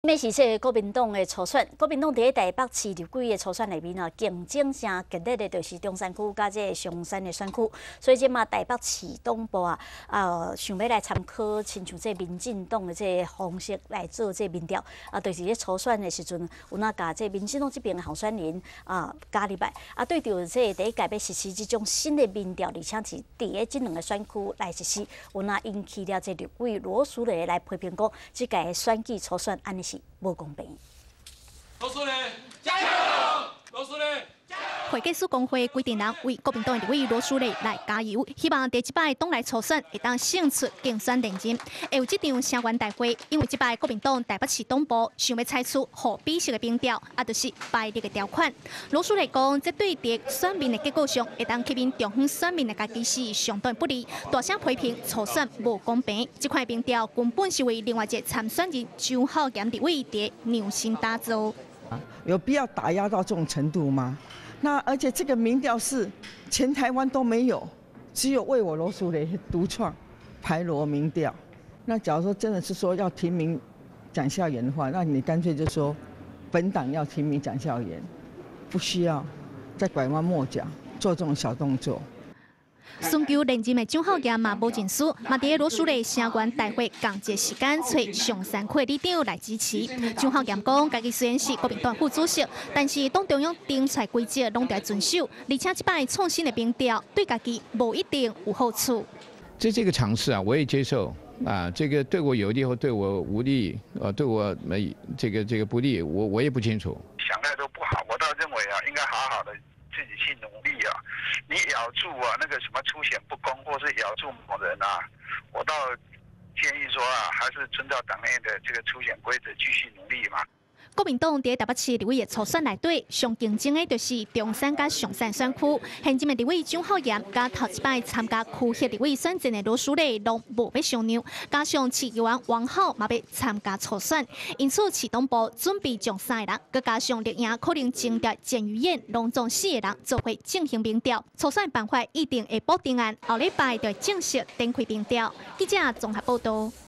要是说国民党的初选，国民党伫台北市立几个初选内面啊，竞争上激烈的就是中山区甲这上山的选区，所以即马台北市东部想要来参考亲像这民进党的这方式来做这民调就是咧初选的时阵，有哪甲这民进党这边的候选人加入来对着这第一届要实施这种新的民调，而且是伫咧这两个选区来实施，有哪引起了这立委罗淑蕾来批评讲，即届选举初选安尼是无公平。 罗淑蕾加油！罗淑蕾。 会计师工会规定人为国民党的立委罗淑蕾来加油，希望第一摆党内初选会当胜出竞选连任。会有这场声援大会，因为这摆国民党台北市东部想要采取互比式的民调，就是败率的条款。罗淑蕾讲，这对伫选民的结果上，会当吸引中方选民的家己是相当不利，大声批评初选无公平。这款民调根本是为另外一个参选人张浩炎立委伫量身打造。 有必要打压到这种程度吗？那而且这个民调是全台湾都没有，只有为我罗淑蕾独创排罗民调。那假如说真的是说要提名蒋孝严的话，那你干脆就说本党要提名蒋孝严，不需要再拐弯抹角做这种小动作。 选举连任的张浩炎嘛无认输，嘛伫罗淑蕾声援大会共一时间找上山区的里长来支持。张浩炎讲，家己虽然是国民党副主席，但是党中央定出规则拢得遵守，而且这摆创新的民调对家己无一定有好处。 这个尝试我也接受这个对我有利或对我无利，对我这个不利，我也不清楚。 想太多不好，我倒认为应该好好的自己去努力你咬住那个什么出险不公，或是咬住某人我倒建议说还是遵照党内的这个出险规则继续努力嘛。 国民党伫台北市立委的初选内底，上竞争的就是中山甲上山选区。现任的立委张浩炎甲头一摆参加区域立委选战的罗淑蕾拢无要相让，加上市议员王浩嘛要参加初选，因此市党部准备将3个人，佮加上绿营可能争夺简于晏，拢总4个人做伙进行民调。初选办法一定会保定案，后礼拜就正式展开民调。记者综合报道。